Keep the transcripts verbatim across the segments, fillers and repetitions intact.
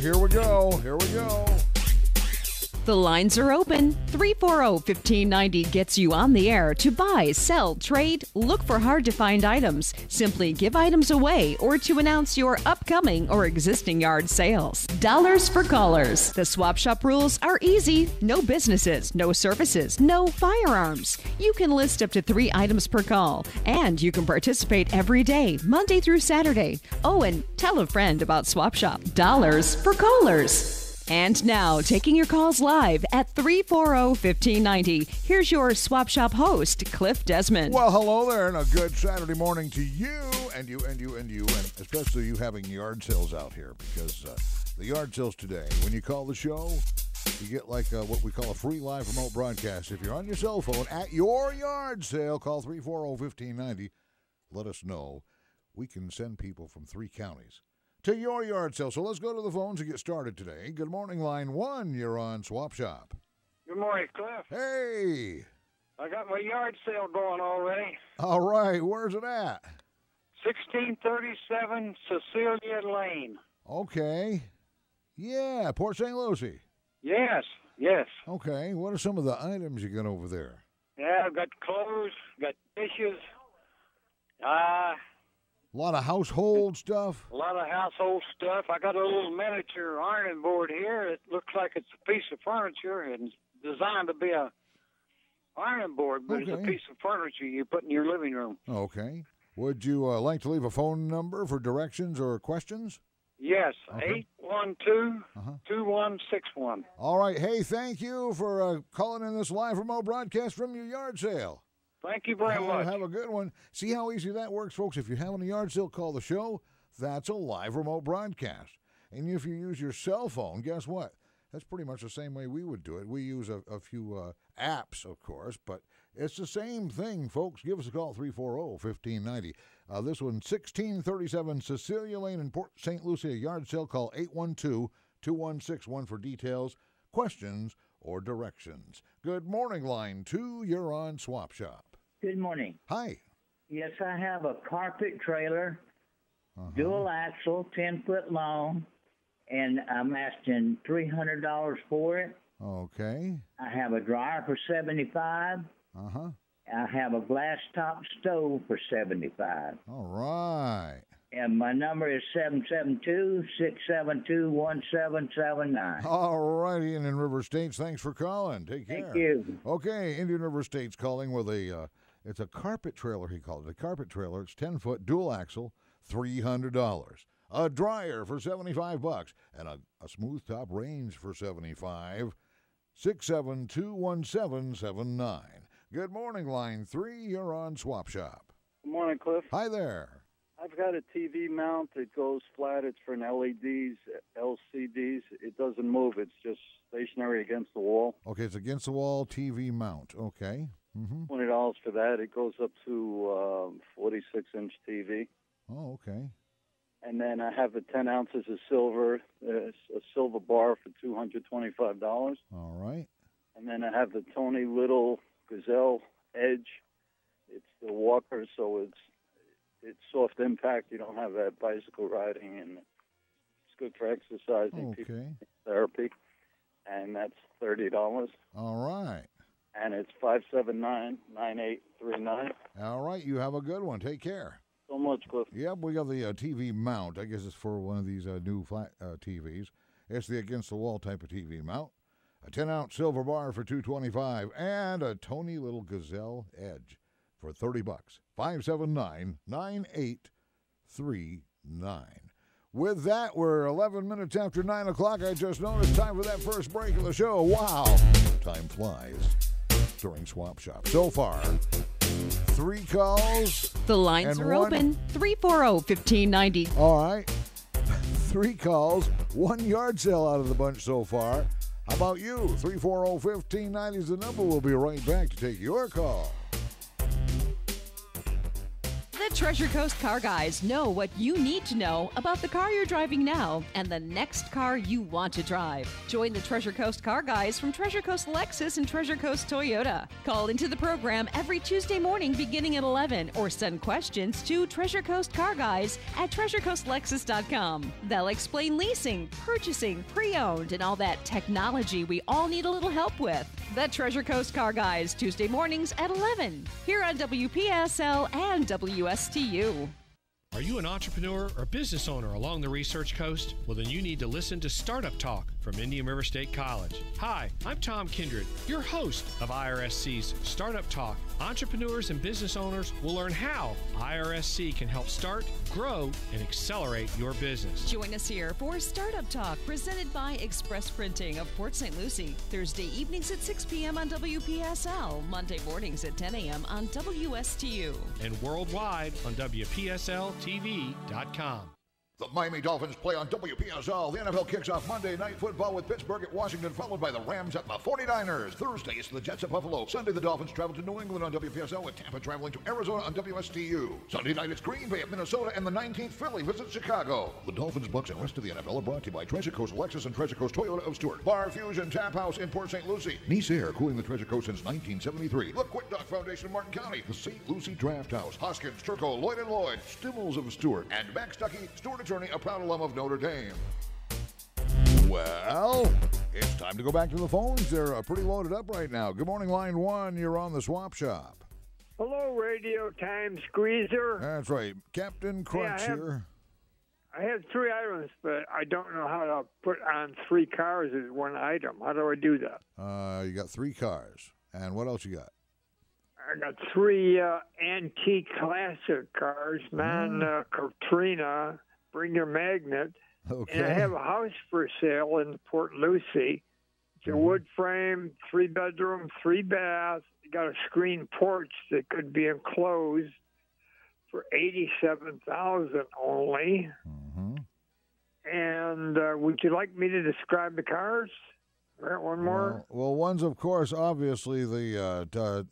here we go. Here we go. The lines are open. three four zero, one five nine zero gets you on the air to buy, sell, trade, look for hard-to-find items, simply give items away, or to announce your upcoming or existing yard sales. Dollars for callers. The Swap Shop rules are easy. No businesses, no services, no firearms. You can list up to three items per call, and you can participate every day, Monday through Saturday. Oh, and tell a friend about Swap Shop. Dollars for callers. And now, taking your calls live at three four zero, one five nine zero, here's your Swap Shop host, Cliff Desmond. Well, hello there, and a good Saturday morning to you, and you, and you, and you, and especially you having yard sales out here, because uh, the yard sales today, when you call the show, you get like uh, what we call a free live remote broadcast. If you're on your cell phone at your yard sale, call three four zero, one five nine zero. Let us know. We can send people from three counties to your yard sale. So let's go to the phones and get started today. Good morning, line one. You're on Swap Shop. Good morning, Cliff. Hey. I got my yard sale going already. All right. Where's it at? sixteen thirty-seven Cecilia Lane. Okay. Yeah, Port Saint Lucie. Yes, yes. Okay. What are some of the items you got over there? Yeah, I've got clothes, got dishes, uh, a lot of household stuff. A lot of household stuff. I got a little miniature ironing board here. It looks like it's a piece of furniture and it's designed to be a ironing board, but okay. It's a piece of furniture you put in your living room. Okay. Would you uh, like to leave a phone number for directions or questions? Yes, okay. eight one two, two one six one. All right. Hey, thank you for uh, calling in this live remote broadcast from your yard sale. Thank you very uh, much. Have a good one. See how easy that works, folks? If you're having a yard sale, call the show. That's a live remote broadcast. And if you use your cell phone, guess what? That's pretty much the same way we would do it. We use a, a few uh, apps, of course, but it's the same thing, folks. Give us a call, three four zero, one five nine zero. Uh, this one, sixteen thirty-seven Cecilia Lane in Port Saint Lucie, yard sale. Call eight one two, two one six one for details, questions, or directions. Good morning, line two. You're on Swap Shop. Good morning. Hi. Yes, I have a carpet trailer, uh-huh. dual axle, ten foot long, and I'm asking three hundred dollars for it. Okay. I have a dryer for seventy-five dollars. Uh-huh. I have a glass top stove for seventy-five dollars. All right. And my number is seven seven two, six seven two, one seven seven nine. All righty, Indian River States, thanks for calling. Take care. Thank you. Okay, Indian River States calling with a, uh, it's a carpet trailer, he called it. A carpet trailer. It's ten foot, dual axle, three hundred dollars. A dryer for seventy-five bucks. And a, a smooth top range for seventy-five dollars. six seven two, one seven seven nine. Good morning, line three. You're on Swap Shop. Good morning, Cliff. Hi there. I've got a T V mount. It goes flat. It's for an L E Ds, L C Ds. It doesn't move. It's just stationary against the wall. Okay, it's against the wall T V mount. Okay. Mm-hmm. twenty dollars for that. It goes up to um, forty-six inch T V. Oh, okay. And then I have a ten ounces of silver, uh, a silver bar for two hundred twenty-five dollars. All right. And then I have the Tony Little Gazelle Edge. It's the walker, so it's it's soft impact. You don't have that bicycle riding, and it's good for exercising. Okay. People therapy, and that's thirty dollars. All right. And it's five seven nine, nine eight three nine. All right. You have a good one. Take care. So much, Cliff. Yep, we got the uh, T V mount. I guess it's for one of these uh, new flat uh, T Vs. It's the against-the-wall type of T V mount. A ten ounce silver bar for two twenty-five, and a Tony Little Gazelle Edge for thirty bucks. five seven nine, nine eight three nine. With that, we're eleven minutes after nine o'clock. I just noticed time for that first break of the show. Wow, time flies during Swap Shop. So far, three calls. The lines are one... open. three four zero, one five nine zero. All right. Three calls, one yard sale out of the bunch so far. How about you? three four zero, one five nine zero is the number. We'll be right back to take your call. The Treasure Coast Car Guys know what you need to know about the car you're driving now and the next car you want to drive. Join the Treasure Coast Car Guys from Treasure Coast Lexus and Treasure Coast Toyota. Call into the program every Tuesday morning beginning at eleven or send questions to Treasure Coast Car Guys at treasure coast lexus dot com. They'll explain leasing, purchasing, pre-owned, and all that technology we all need a little help with. The Treasure Coast Car Guys, Tuesday mornings at eleven, here on W P S L and W S T U. Are you an entrepreneur or business owner along the Research Coast? Well, then you need to listen to Startup Talk from Indian River State College. Hi, I'm Tom Kindred, your host of I R S C's Startup Talk. Entrepreneurs and business owners will learn how I R S C can help start, grow, and accelerate your business. Join us here for Startup Talk, presented by Express Printing of Port Saint Lucie. Thursday evenings at six p.m. on W P S L, Monday mornings at ten a.m. on W S T U. And worldwide on W P S L T V dot com. The Miami Dolphins play on W P S L. The N F L kicks off Monday Night Football with Pittsburgh at Washington, followed by the Rams at the forty-niners. Thursday, it's the Jets at Buffalo. Sunday, the Dolphins travel to New England on W P S L, with Tampa traveling to Arizona on W S T U. Sunday night, it's Green Bay at Minnesota, and the nineteenth Philly visits Chicago. The Dolphins, Bucks, and rest of the N F L are brought to you by Treasure Coast Lexus and Treasure Coast Toyota of Stewart. Bar Fusion Tap House in Port Saint Lucie. Nice Air, cooling the Treasure Coast since nineteen seventy-three. The Quick Dock Foundation in Martin County. The Saint Lucie Draft House. Hoskins, Turco, Lloyd and Lloyd. Stimmels of Stewart. And Max Stuckey, Stewart attorney, a proud alum of Notre Dame. Well, it's time to go back to the phones. They're uh, pretty loaded up right now. Good morning, line one. You're on the Swap Shop. Hello, Radio Time Squeezer. That's right. Captain Crunch Yeah, I have- here. I have three items, but I don't know how to put on three cars as one item. How do I do that? Uh, you got three cars. And what else you got? I got three uh, antique classic cars, non uh, Katrina, bring your magnet. Okay. And I have a house for sale in Port Lucie. It's a Mhm. wood frame, three bedroom, three bath. You got a screen porch that could be enclosed for eighty-seven thousand only. Mm-hmm. And uh, would you like me to describe the cars? All right, one more. Well, well, one's, of course, obviously the uh, t- uh,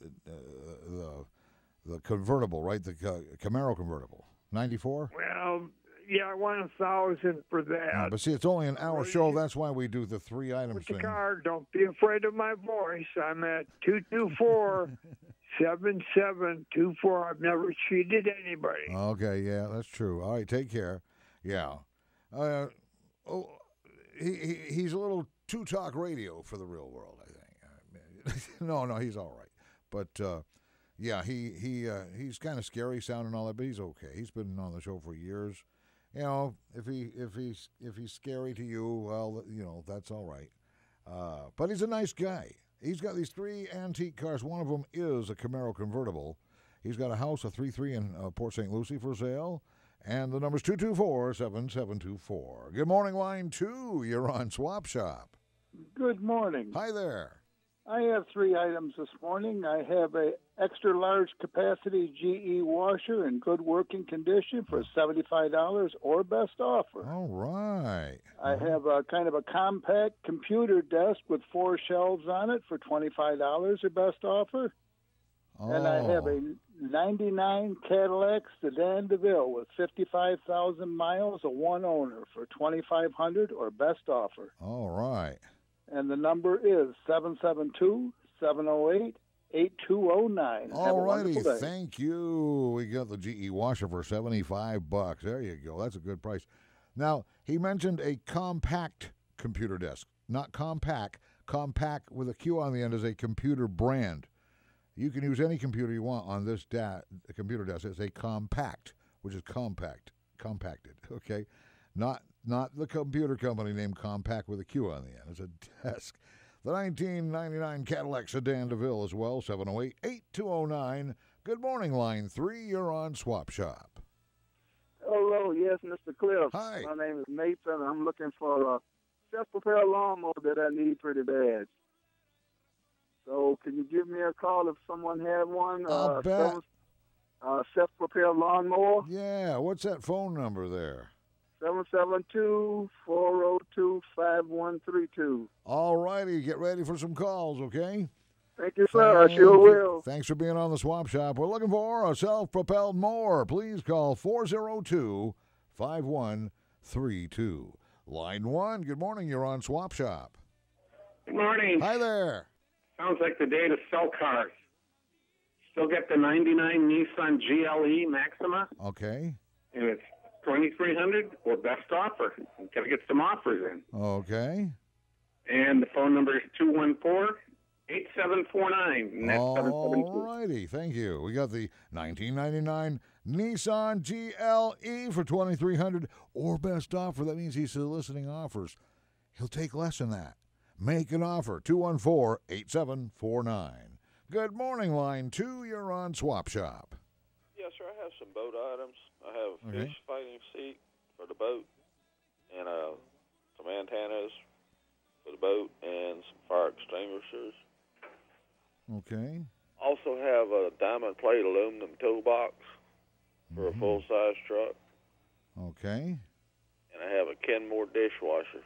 the the convertible, right? The uh, Camaro convertible. ninety-four? Well, yeah, I want a thousand for that. Yeah, but see, it's only an hour show. That's why we do the three items With the thing. car, don't be afraid of my voice. I'm at two two four, seven seven two four. I've never cheated anybody. Okay, yeah, that's true. All right, take care. Yeah. Uh, oh, he, he he's a little too talk radio for the real world, I think. no, no, he's all right. But uh, yeah, he he uh, he's kind of scary sounding and all that, but he's okay. He's been on the show for years. You know, if he if he's if he's scary to you, well, you know, that's all right. Uh, but he's a nice guy. He's got these three antique cars. One of them is a Camaro convertible. He's got a house, a three three in uh, Port Saint Lucie for sale. And the number's two two four, seven seven two four. Good morning, line two. You're on Swap Shop. Good morning. Hi there. I have three items this morning. I have a extra large capacity G E washer in good working condition for seventy-five dollars or best offer. All right. I have a kind of a compact computer desk with four shelves on it for twenty-five dollars or best offer. Oh. And I have a ninety-nine Cadillac Sedan DeVille with fifty-five thousand miles, a one owner for twenty-five hundred dollars or best offer. All right. And the number is seven seven two, seven oh eight, eight two oh nine. All righty. Thank you. We got the G E washer for seventy-five bucks. There you go. That's a good price. Now, he mentioned a compact computer desk. Not compact. Compact with a Q on the end is a computer brand. You can use any computer you want on this da- computer desk. It's a compact, which is compact, compacted, okay? Not not the computer company named Compact with a Q on the end. It's a desk. The nineteen ninety-nine Cadillac Sedan DeVille as well, seven oh eight, eight two oh nine. Good morning, line three. You're on Swap Shop. Hello, yes, Mister Cliff. Hi. My name is Nathan. I'm looking for a self-propelled lawnmower that I need pretty bad. So can you give me a call if someone had one? I'll uh, bet. Self, uh, self-propelled lawnmower, Yeah, what's that phone number there? seven seven two, four oh two, five one three two. All righty, get ready for some calls, okay? Thank you, sir. I sure will. Thanks for being on the Swap Shop. We're looking for a self-propelled mower. Please call four oh two, five one three two. Line one, good morning. You're on Swap Shop. Good morning. Hi there. Sounds like the day to sell cars. Still get the ninety-nine Nissan G L E Maxima, Okay. and it's twenty-three hundred dollars or best offer. Got to get some offers in. Okay. And the phone number is two one four, eight seven four nine. And that's seven seven two. All righty. Thank you. We got the nineteen ninety-nine Nissan G L E for twenty-three hundred dollars or best offer. That means he's soliciting offers. He'll take less than that. Make an offer. two one four, eight seven four nine. Good morning, line two. You're on Swap Shop. Yes, sir. I have some boat items. I have a Okay. fish fighting seat for the boat, and uh, some antennas for the boat, and some fire extinguishers. Okay. Also have a diamond plate aluminum toolbox for a full-size truck, Okay. and I have a Kenmore dishwasher.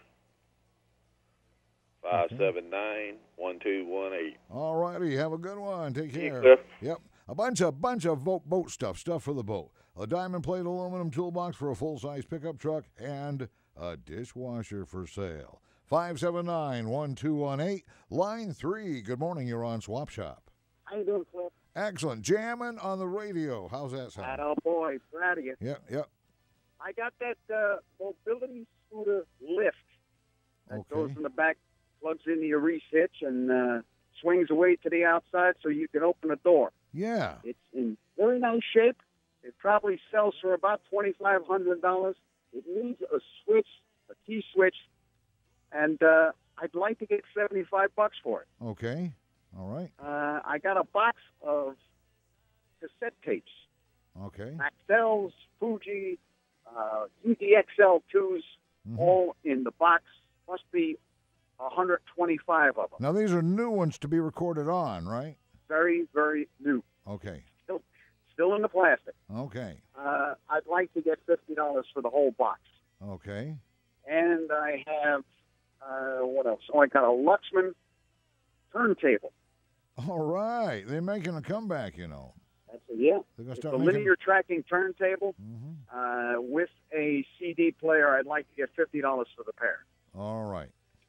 five seven nine, one two one eight. All righty. Have a good one. Take See you, care. Cliff. Yep. A bunch of bunch of boat, boat stuff, stuff for the boat. A diamond plate aluminum toolbox for a full-size pickup truck and a dishwasher for sale. five seven nine, one two one eight. Line three. Good morning. You're on Swap Shop. How you doing, Cliff? Excellent. Jamming on the radio. How's that sound? Oh, boy. Proud of you. Yep, yep. I got that uh, mobility scooter lift that Okay. goes in the back, plugs into your reese hitch, and uh, swings away to the outside so you can open the door. Yeah. It's in very nice shape. It probably sells for about twenty-five hundred dollars. It needs a switch, a key switch, and uh, I'd like to get seventy-five bucks for it. Okay. All right. Uh, I got a box of cassette tapes. Okay. Maxell's, Fuji, uh, U D X L twos, Mhm. all in the box. Must be one hundred twenty-five of them. Now, these are new ones to be recorded on, right? Very, very new. Okay. Still, still in the plastic. Okay. Uh, I'd like to get fifty dollars for the whole box. Okay. And I have, uh, what else? Oh, I got a Luxman turntable. All right. They're making a comeback, you know. That's a, yeah. They're gonna It's start a making- linear tracking turntable Mm-hmm. uh, with a C D player. I'd like to get fifty dollars for the pair. All right.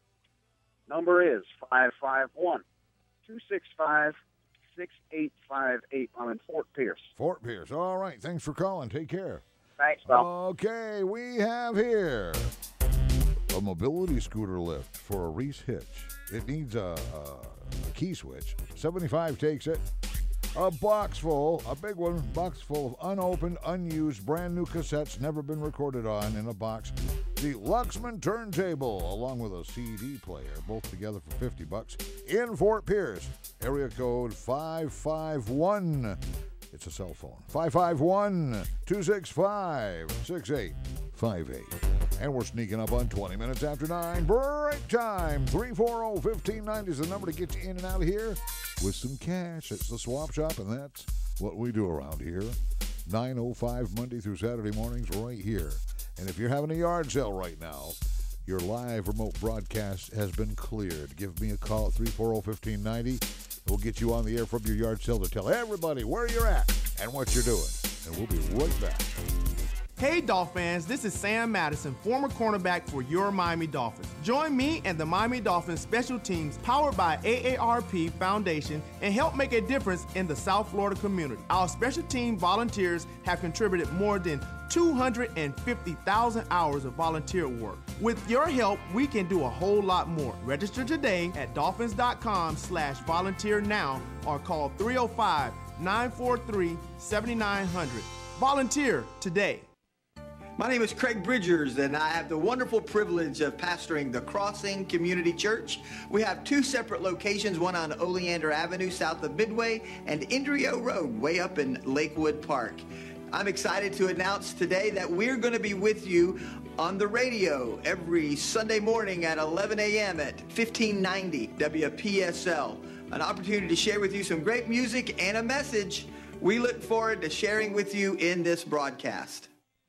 Number is five five one, two six five, six eight five eight. I'm in Fort Pierce. Fort Pierce. All right. Thanks for calling. Take care. Thanks, pal. Okay, we have here a mobility scooter lift for a Reese hitch. It needs a, a, a key switch. seventy-five takes it. A box full, a big one, box full of unopened, unused, brand new cassettes, never been recorded on in a box. The Luxman turntable, along with a C D player, both together for fifty bucks, in Fort Pierce. Area code five five one. It's a cell phone. five five one, two six five, six eight five eight. And we're sneaking up on twenty minutes after nine. Break time. three four zero, one five nine zero is the number to get you in and out of here with some cash. It's the Swap Shop, and that's what we do around here. nine oh five Monday through Saturday mornings right here. And if you're having a yard sale right now, your live remote broadcast has been cleared. Give me a call at three four zero, one five nine zero. We'll get you on the air from your yard sale to tell everybody where you're at and what you're doing. And we'll be right back. Hey Dolphins, this is Sam Madison, former cornerback for your Miami Dolphins. Join me and the Miami Dolphins special teams powered by A A R P Foundation and help make a difference in the South Florida community. Our special team volunteers have contributed more than two hundred fifty thousand hours of volunteer work. With your help, we can do a whole lot more. Register today at dolphins.com slash volunteer now or call three oh five, nine four three, seven nine zero zero. Volunteer today. My name is Craig Bridgers, and I have the wonderful privilege of pastoring the Crossing Community Church. We have two separate locations, one on Oleander Avenue, south of Midway, and Indrio Road, way up in Lakewood Park. I'm excited to announce today that we're going to be with you on the radio every Sunday morning at eleven a.m. at fifteen ninety W P S L. An opportunity to share with you some great music and a message. We look forward to sharing with you in this broadcast.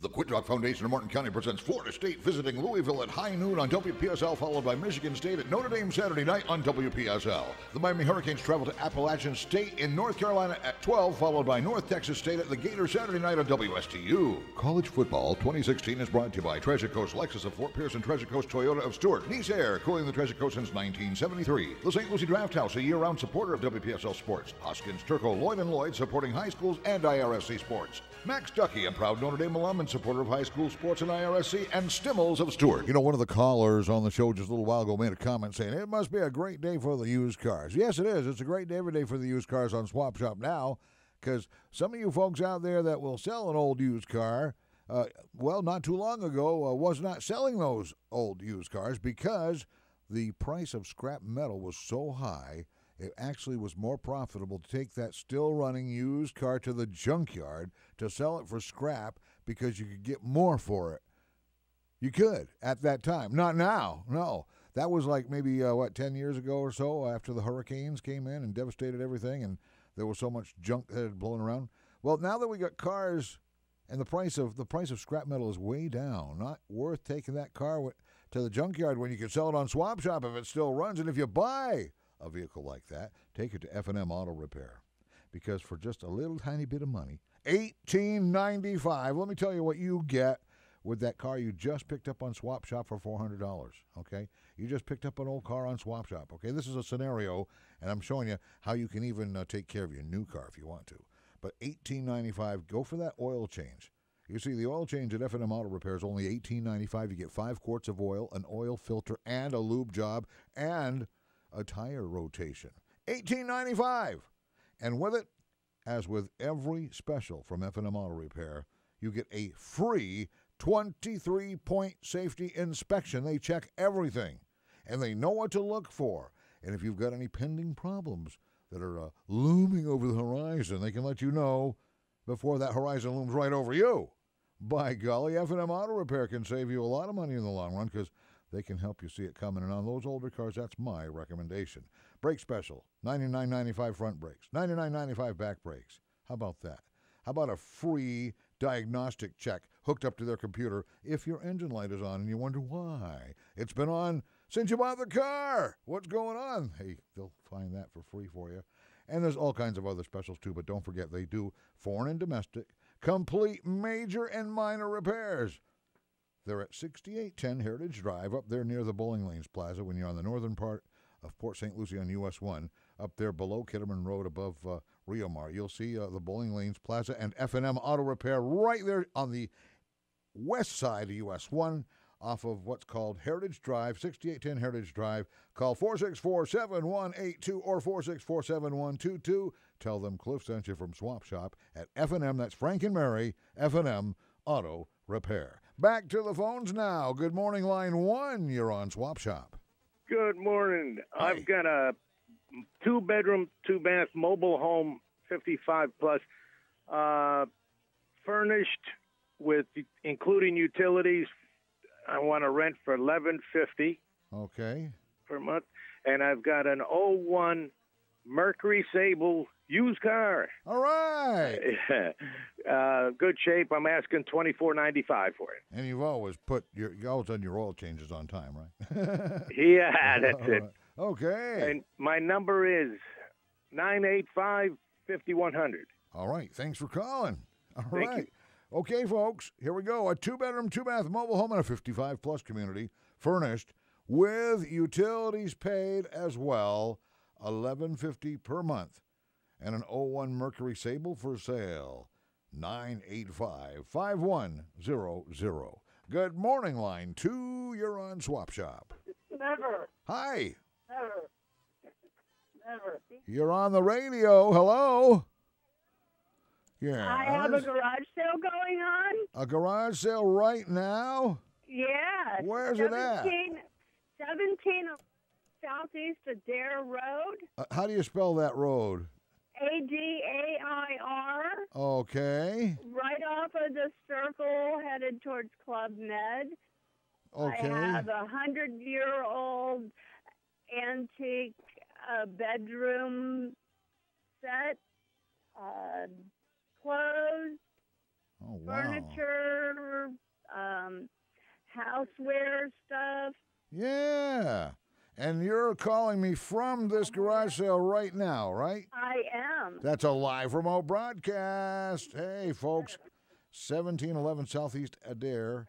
The Quintrock Foundation of Martin County presents Florida State visiting Louisville at high noon on W P S L, followed by Michigan State at Notre Dame Saturday night on W P S L. The Miami Hurricanes travel to Appalachian State in North Carolina at twelve, followed by North Texas State at the Gators Saturday night on W S T U. College football twenty sixteen is brought to you by Treasure Coast Lexus of Fort Pierce and Treasure Coast Toyota of Stewart. Nice Air, cooling the Treasure Coast since nineteen seventy-three. The Saint Lucie Draft House, a year-round supporter of W P S L sports. Hoskins, Turco, Lloyd and Lloyd, supporting high schools and I R S C sports. Max Ducky, a proud Notre Dame alum and supporter of high school sports and I R S C, and Stimmels of Stewart. You know, one of the callers on the show just a little while ago made a comment saying, it must be a great day for the used cars. Yes, it is. It's a great day every day for the used cars on Swap Shop now, because some of you folks out there that will sell an old used car, uh, well, not too long ago, uh, was not selling those old used cars because the price of scrap metal was so high, it actually was more profitable to take that still running used car to the junkyard to sell it for scrap because you could get more for it. You could at that time. Not now. No. That was like maybe, uh, what, ten years ago or so after the hurricanes came in and devastated everything and there was so much junk that had blown around. Well, now that we got cars and the price of the price of scrap metal is way down, not worth taking that car to the junkyard when you can sell it on Swap Shop if it still runs. And if you buy a vehicle like that, take it to F and M Auto Repair, because for just a little tiny bit of money, eighteen ninety-five, let me tell you what you get with that car you just picked up on Swap Shop for four hundred dollars, okay? You just picked up an old car on Swap Shop, okay? This is a scenario, and I'm showing you how you can even uh, take care of your new car if you want to. But eighteen ninety-five, go for that oil change. You see, the oil change at F and M Auto Repair is only eighteen ninety-five. You get five quarts of oil, an oil filter, and a lube job, and a tire rotation. eighteen ninety-five. And with it, as with every special from F and M Auto Repair, you get a free twenty-three point safety inspection. They check everything, and they know what to look for. And if you've got any pending problems that are uh, looming over the horizon, they can let you know before that horizon looms right over you. By golly, F and M Auto Repair can save you a lot of money in the long run because they can help you see it coming. And on those older cars, that's my recommendation. Brake special, ninety-nine ninety-five front brakes, ninety-nine ninety-five back brakes. How about that? How about a free diagnostic check hooked up to their computer if your engine light is on and you wonder why? It's been on since you bought the car. What's going on? Hey, they'll find that for free for you. And there's all kinds of other specials too, but don't forget they do foreign and domestic, complete major and minor repairs. They're at sixty-eight ten Heritage Drive, up there near the Bowling Lanes Plaza when you're on the northern part of Port Saint Lucie on U S one, up there below Kitterman Road above uh, Rio Mar. You'll see uh, the Bowling Lanes Plaza and F and M Auto Repair right there on the west side of U S one off of what's called Heritage Drive, sixty-eight ten Heritage Drive. Call four six four, seven one eight two or four six four, seven one two two. Tell them Cliff sent you from Swap Shop at F and M. That's Frank and Mary, F and M Auto Repair. Back to the phones now. Good morning, line one. You're on Swap Shop. Good morning. Hi. I've got a two-bedroom, two-bath mobile home, fifty-five plus, uh, furnished with including utilities. I want to rent for eleven fifty Okay. per month, and I've got an oh one Mercury Sable used car. All right. uh, good shape. I'm asking twenty-four ninety-five for it. And you've always put your, you always done your oil changes on time, right? Yeah, that's All it. right. Okay. And my number is nine eight five, five one zero zero. All right. Thanks for calling. All Thank right. you. Okay, folks, here we go. A two-bedroom, two-bath mobile home in a fifty-five plus community, furnished with utilities paid as well, eleven fifty per month, and an oh one Mercury Sable for sale, nine eight five, five one zero zero. Good morning, line two. You're on Swap Shop. Never. Hi. Never. Never. You're on the radio. Hello. Yeah. I have a garage sale going on. A garage sale right now? Yeah. Where's it at? seventeen, seventeen Southeast Adair Road. Uh, how do you spell that road? A D A I R. Okay. Right off of the circle headed towards Club Med. Okay. I have a hundred-year-old antique uh, bedroom set, uh, clothes, Oh, wow. furniture, houseware stuff. Yeah. And you're calling me from this garage sale right now, right? I am. That's a live remote broadcast. Hey, folks, seventeen eleven Southeast Adair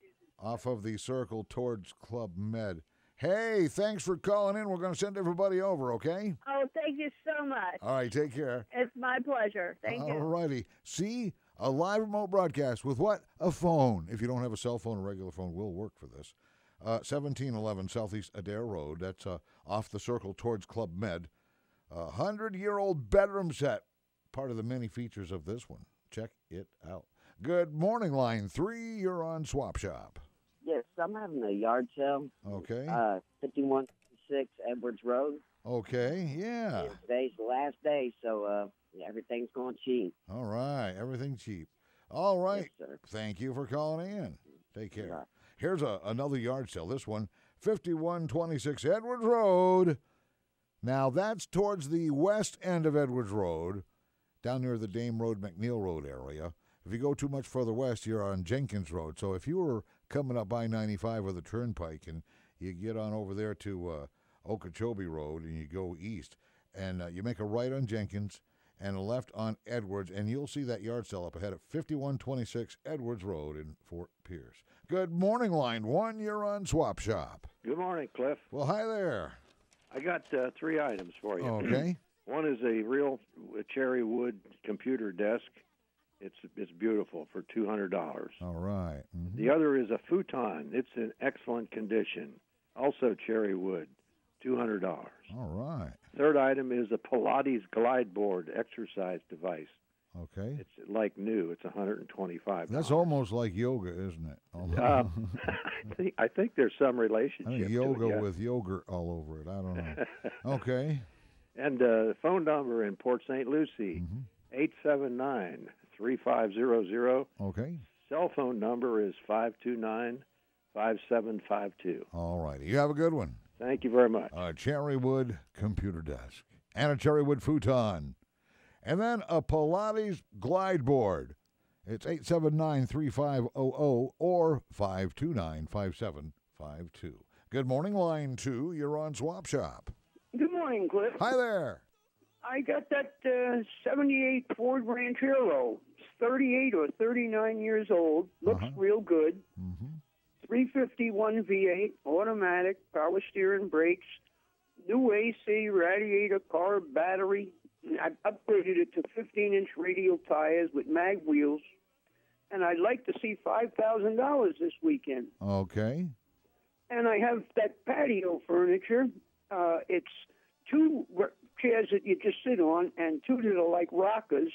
off of the Circle towards Club Med. Hey, thanks for calling in. We're going to send everybody over, okay? Oh, thank you so much. All right, take care. It's my pleasure. Thank you. All righty. See, a live remote broadcast with what? A phone. If you don't have a cell phone, a regular phone will work for this. Uh, seventeen eleven Southeast Adair Road. That's uh, off the Circle towards Club Med. A hundred-year-old bedroom set. Part of the many features of this one. Check it out. Good morning, line three. You're on Swap Shop. Yes, I'm having a yard sale. Okay. Uh, fifty-one six Edwards Road. Okay, yeah. And today's the last day, so uh, everything's going cheap. All right, everything cheap. All right. Yes, sir. Thank you for calling in. Take care. Right. Here's a, another yard sale. This one, fifty-one twenty-six Edwards Road. Now, that's towards the west end of Edwards Road, down near the Dame Road, McNeil Road area. If you go too much further west, you're on Jenkins Road. So if you were coming up I ninety-five or the Turnpike and you get on over there to uh, Okeechobee Road and you go east, and uh, you make a right on Jenkins and a left on Edwards, and you'll see that yard sale up ahead at fifty-one twenty-six Edwards Road in Fort Pierce. Good morning, line one. You're on Swap Shop. Good morning, Cliff. Well, hi there. I got uh, three items for you. Okay. One is a real cherry wood computer desk. It's it's beautiful for two hundred dollars. All right. Mm-hmm. The other is a futon. It's in excellent condition, also cherry wood, two hundred dollars. All right. Third item is a Pilates glide board exercise device. Okay. It's like new. It's one hundred twenty-five dollars. That's almost like yoga, isn't it? Um, I think I think there's some relationship. I think to yoga it, yeah. with yogurt all over it. I don't know. Okay. And uh, phone number in Port Saint Lucie, Mm-hmm. eight seven nine, three five zero zero. Okay. Cell phone number is five two nine, five seven five two. All righty. You have a good one. Thank you very much. A cherry wood computer desk and a cherry wood futon. And then a Pilates glide board. It's eight seven nine, three five zero zero or five two nine, five seven five two. Good morning, line two. You're on Swap Shop. Good morning, Cliff. Hi there. I got that uh, seventy-eight Ford Ranchero. It's thirty-eight or thirty-nine years old. Looks Uh-huh. real good. Mm-hmm. three fifty-one V eight, automatic, power steering, brakes, new A C, radiator, car, battery. I upgraded it to fifteen-inch radial tires with mag wheels, and I'd like to see five thousand dollars this weekend. Okay. And I have that patio furniture. Uh, it's two r- chairs that you just sit on and two that are like rockers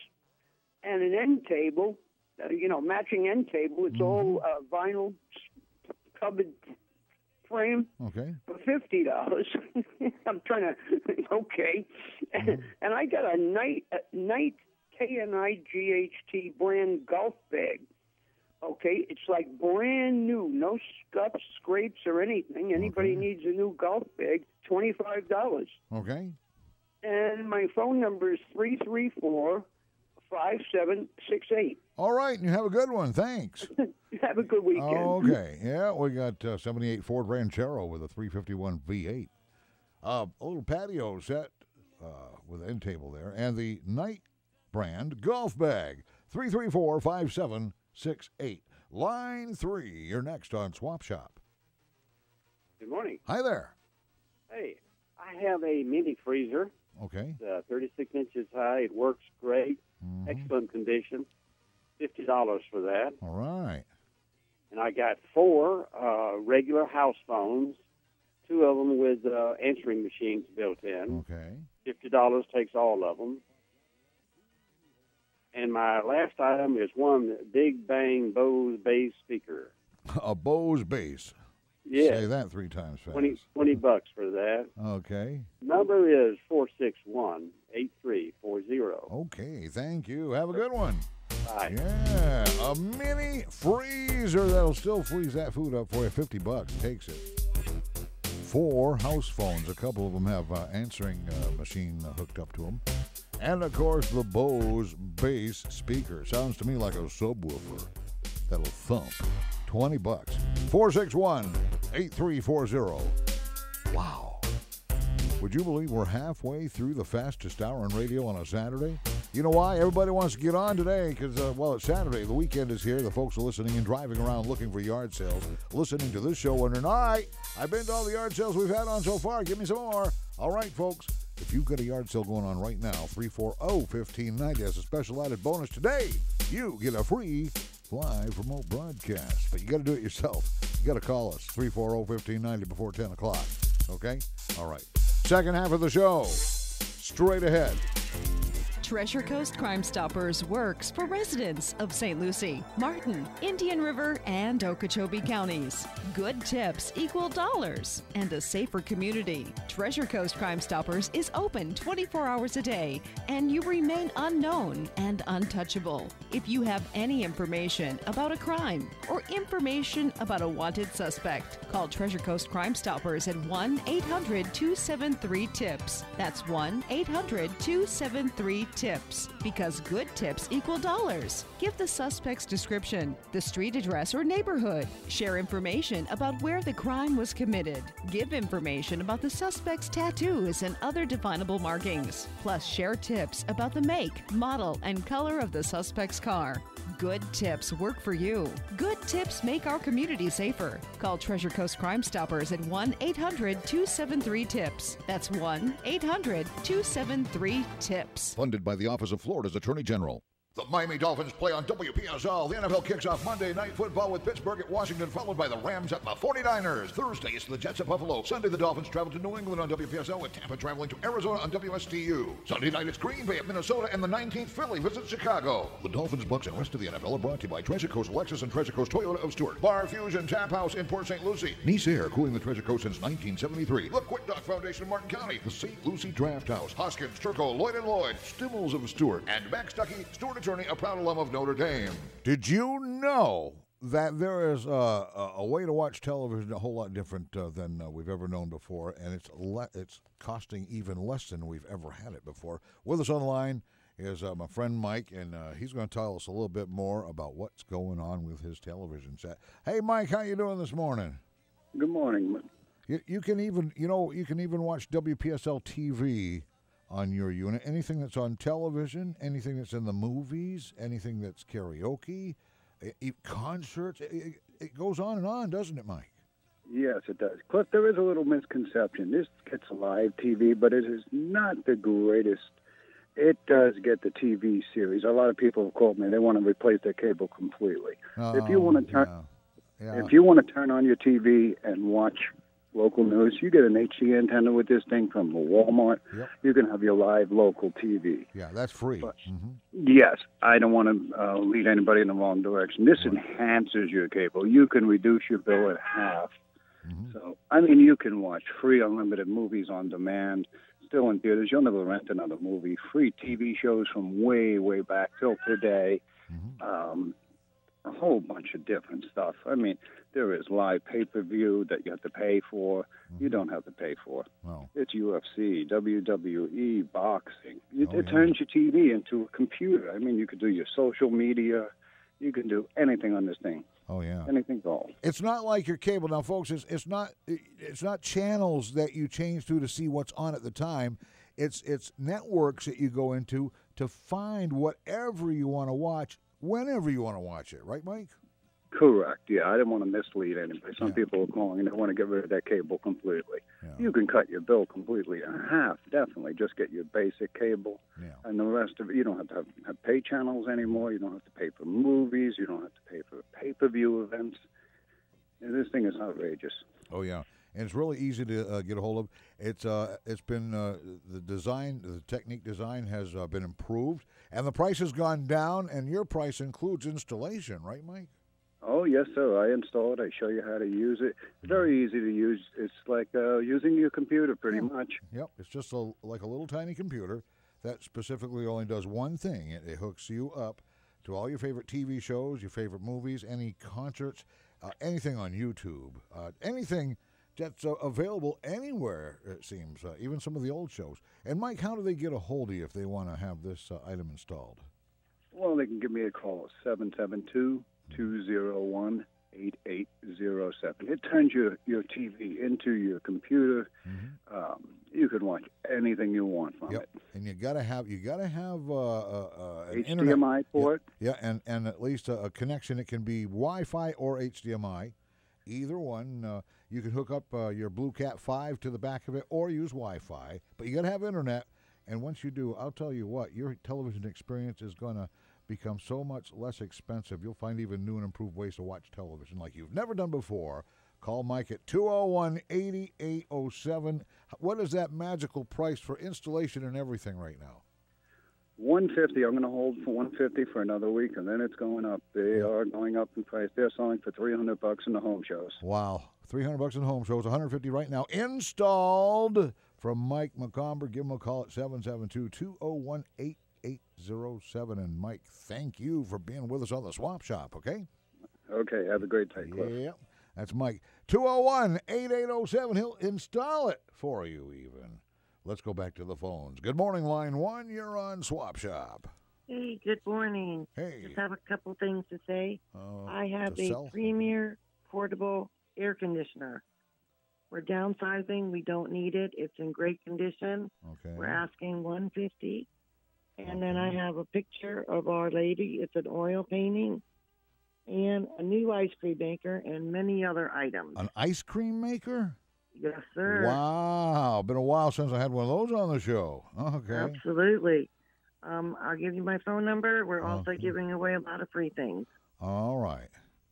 and an end table, uh, you know, matching end table. It's all uh, vinyl s- covered frame Okay. for fifty dollars. I'm trying to, okay. And I got a night, a night K N I G H T brand golf bag. Okay, it's like brand new, no scuffs, scrapes, or anything. Anybody needs a new golf bag, twenty-five dollars. Okay. And my phone number is three three four, five seven six eight. All right, and you have a good one. Thanks. Have a good weekend. Okay. Yeah, we got uh, seventy-eight Ford Ranchero with a three fifty-one V eight. Uh, a little patio set uh, with an end table there. And the Knight brand golf bag, three three four, five seven six eight. Line three, you're next on Swap Shop. Good morning. Hi there. Hey, I have a mini freezer. Okay. It's uh, thirty-six inches high. It works great. Excellent condition. fifty dollars for that. All right. And I got four uh, regular house phones, two of them with uh, answering machines built in. Okay. fifty dollars takes all of them. And my last item is one Big Bang Bose bass speaker. A Bose bass. Yes. Say that three times fast. twenty, twenty bucks for that. Okay. Number is four six one, eight three four zero. Okay, thank you. Have a good one. Bye. Yeah, a mini freezer that'll still freeze that food up for you. fifty bucks takes it. Four house phones. A couple of them have uh, answering uh, machine uh, hooked up to them. And, of course, the Bose bass speaker. Sounds to me like a subwoofer that'll thump. twenty bucks. four six one, eight three four zero. Wow. Would you believe we're halfway through the fastest hour on radio on a Saturday? You know why? Everybody wants to get on today because, uh, well, it's Saturday. The weekend is here. The folks are listening and driving around looking for yard sales, listening to this show, wondering, all right, I've been to all the yard sales we've had on so far. Give me some more. All right, folks. If you've got a yard sale going on right now, three four zero, one five nine zero as a special added bonus today, you get a free live remote broadcast. But you got to do it yourself. You got to call us, three four zero, one five nine zero before ten o'clock. Okay? All right. Second half of the show, straight ahead. Treasure Coast Crime Stoppers works for residents of Saint Lucie, Martin, Indian River, and Okeechobee counties. Good tips equal dollars and a safer community. Treasure Coast Crime Stoppers is open twenty-four hours a day, and you remain unknown and untouchable. If you have any information about a crime or information about a wanted suspect, call Treasure Coast Crime Stoppers at one eight hundred, two seven three, TIPS. That's one eight hundred, two seven three, TIPS. Because good tips equal dollars. Give the suspect's description, the street address or neighborhood. Share information about where the crime was committed. Give information about the suspect's tattoos and other definable markings. Plus, share tips about the make, model, and color of the suspect's car. Good tips work for you. Good tips make our community safer. Call Treasure Coast Crime Stoppers at one eight hundred, two seven three, TIPS. That's one eight hundred, two seven three, TIPS. Funded by the Office of Florida's Attorney General. The Miami Dolphins play on W P S L. The N F L kicks off Monday Night Football with Pittsburgh at Washington, followed by the Rams at the forty-niners. Thursday, it's the Jets at Buffalo. Sunday, the Dolphins travel to New England on W P S L, with Tampa traveling to Arizona on W S T U. Sunday night, it's Green Bay at Minnesota, and the nineteenth Philly visits Chicago. The Dolphins, Bucks, and rest of the N F L are brought to you by Treasure Coast Lexus and Treasure Coast Toyota of Stewart, Bar Fusion Tap House in Port Saint Lucie, Nice Air, cooling the Treasure Coast since nineteen seventy-three, the Quick Dock Foundation of Martin County, the Saint Lucie Draft House, Hoskins, Turco, Lloyd and Lloyd, Stimmels of Stewart, and Max Stuckey, Stewart Attorney, a proud alum of Notre Dame. Did you know that there is a, a, a way to watch television a whole lot different uh, than uh, we've ever known before, and it's le- it's costing even less than we've ever had it before? With us on the line is uh, my friend Mike, and uh, he's going to tell us a little bit more about what's going on with his television set. Hey, Mike, how you doing this morning? Good morning. You, you can even, you know, you can even watch W P S L T V on your unit. Anything that's on television, anything that's in the movies, anything that's karaoke, e- concerts. It, it goes on and on, doesn't it, Mike? Yes, it does. Cliff, there is a little misconception. This gets live T V, but it is not the greatest. It does get the T V series. A lot of people have called me. They want to replace their cable completely. Oh, if you want to turn, yeah. Yeah. if you want to turn on your T V and watch local news, you get an H D antenna with this thing from Walmart. Yep. You can have your live local T V. Yeah, that's free. But, mm-hmm. Yes, I don't want to uh, lead anybody in the wrong direction. This right. enhances your cable. You can reduce your bill at half. Mm-hmm. So, I mean, you can watch free unlimited movies on demand, still in theaters. You'll never rent another movie. Free T V shows from way, way back till today. Mm-hmm. Um, a whole bunch of different stuff. I mean, there is live pay-per-view that you have to pay for. Mm-hmm. You don't have to pay for. Wow. It's U F C, W W E, boxing. It, oh, it yeah. turns your T V into a computer. I mean, you could do your social media. You can do anything on this thing. Oh yeah, anything goes. It's not like your cable now, folks. It's it's not it's not channels that you change to to see what's on at the time. It's it's networks that you go into to find whatever you want to watch whenever you want to watch it. Right, Mike? Correct. Yeah, I didn't want to mislead anybody. Some Yeah. people are calling and they want to get rid of that cable completely. Yeah. You can cut your bill completely in half. Definitely, just get your basic cable, Yeah. and the rest of it. You don't have to have, have pay channels anymore. You don't have to pay for movies. You don't have to pay for pay-per-view events. And this thing is outrageous. Oh yeah, and it's really easy to uh, get a hold of. It's uh, it's been uh, the design, the technique design has uh, been improved, and the price has gone down. And your price includes installation, right, Mike? Oh, yes, sir. I install it. I show you how to use it. It's very easy to use. It's like uh, using your computer, pretty Yeah. much. Yep, it's just a, like a little tiny computer that specifically only does one thing. It, it hooks you up to all your favorite T V shows, your favorite movies, any concerts, uh, anything on YouTube, uh, anything that's uh, available anywhere, it seems, uh, even some of the old shows. And, Mike, how do they get a hold of you if they want to have this uh, item installed? Well, they can give me a call at seven seven two, two zero one, eight eight zero seven. It turns your, your T V into your computer. Mm-hmm. Um, you can watch anything you want from Yep. it. And you gotta have you gotta have uh, uh, uh, an H D M I internet port. Yeah, yeah, and and at least a, a connection. It can be Wi-Fi or H D M I, either one. Uh, you can hook up uh, your Blue Cat five to the back of it, or use Wi-Fi. But you gotta have internet. And once you do, I'll tell you what, your television experience is gonna become so much less expensive. You'll find even new and improved ways to watch television like you've never done before. Call Mike at two oh one, eight eight oh seven. What is that magical price for installation and everything right now? one fifty. I'm going to hold for one fifty for another week, and then it's going up. They are going up in price. They're selling for three hundred bucks in the home shows. Wow, three hundred bucks in home shows, one hundred fifty right now. Installed from Mike McComber. Give him a call at seven seven two, two oh one, eight eight oh seven. And Mike, thank you for being with us on the Swap Shop. Okay. Okay. Have a great day, Cliff. Yeah. That's Mike. two oh one, eight eight oh seven. He'll install it for you even. Let's go back to the phones. Good morning, line one. You're on Swap Shop. Hey, good morning. Hey. Just have a couple things to say. Uh, I have to a sell? Premier portable air conditioner. We're downsizing. We don't need it. It's in great condition. Okay. We're asking one hundred fifty dollars. And then I have a picture of Our Lady. It's an oil painting. And a new ice cream maker and many other items. An ice cream maker? Yes, sir. Wow. Been a while since I had one of those on the show. Okay. Absolutely. Um, I'll give you my phone number. We're also Okay. giving away a lot of free things. All right.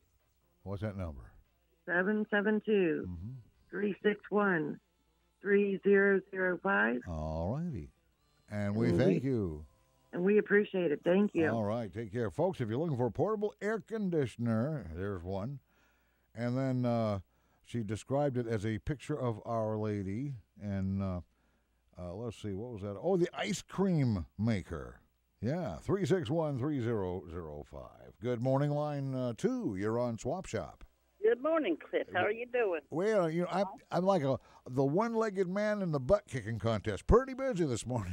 What's that number? seven seven two, three six one, three zero zero five. All righty. And we And thank we- you. And we appreciate it. Thank you. All right. Take care. Folks, if you're looking for a portable air conditioner, there's one. And then uh, she described it as a picture of Our Lady. And uh, uh, let's see, what was that? Oh, the ice cream maker. Yeah, three six one, three zero zero five. Good morning, line uh, two. You're on Swap Shop. Good morning, Cliff. How are you doing? Well, you know, I'm, I'm like a the one-legged man in the butt-kicking contest. Pretty busy this morning.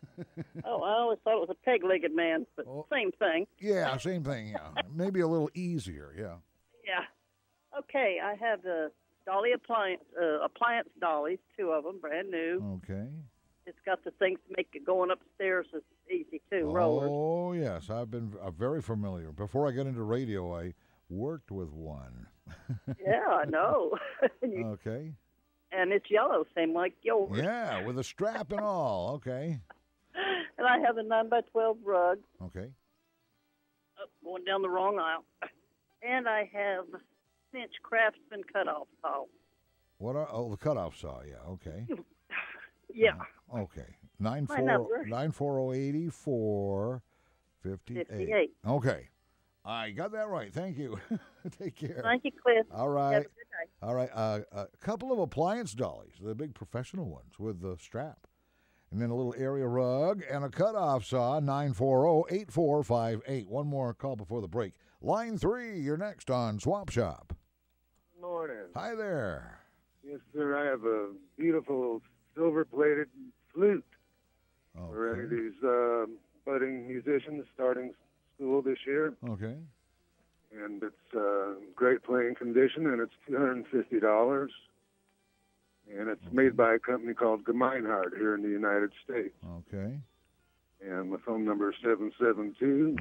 Oh, I always thought it was a peg-legged man, but same thing. Yeah, same thing, yeah. Maybe a little easier, yeah. Yeah. Okay, I have the Dolly appliance, uh, appliance dollies, two of them, brand new. Okay. It's got the things to make it going upstairs is easy too, rollers. Oh, yes, I've been uh, very familiar. Before I got into radio, I worked with one. Yeah, I know. You- Okay. and it's yellow, same like yours. Yeah, with a strap and all. Okay. And I have a nine by twelve rug. Okay. Oh, going down the wrong aisle. And I have cinch craftsman cutoff saw. What are, oh, the cutoff saw, yeah, okay. Yeah. Okay. nine My four number. nine four zero eight four fifty-eight. fifty-eight. Okay. I got that right. Thank you. Take care. Thank you, Cliff. All right. Have a good day. All right. Uh, a couple of appliance dollies, the big professional ones with the strap. And then a little area rug and a cutoff saw, nine four zero, eight four five eight. One more call before the break. Line three, you're next on Swap Shop. Morning. Hi there. Yes, sir. I have a beautiful silver-plated flute for any of these uh, budding musicians starting school this year. Okay. And it's uh, great playing condition, and it's two hundred fifty dollars. And it's made by a company called Gemeinhardt here in the United States. Okay. And my phone number is seven seven two,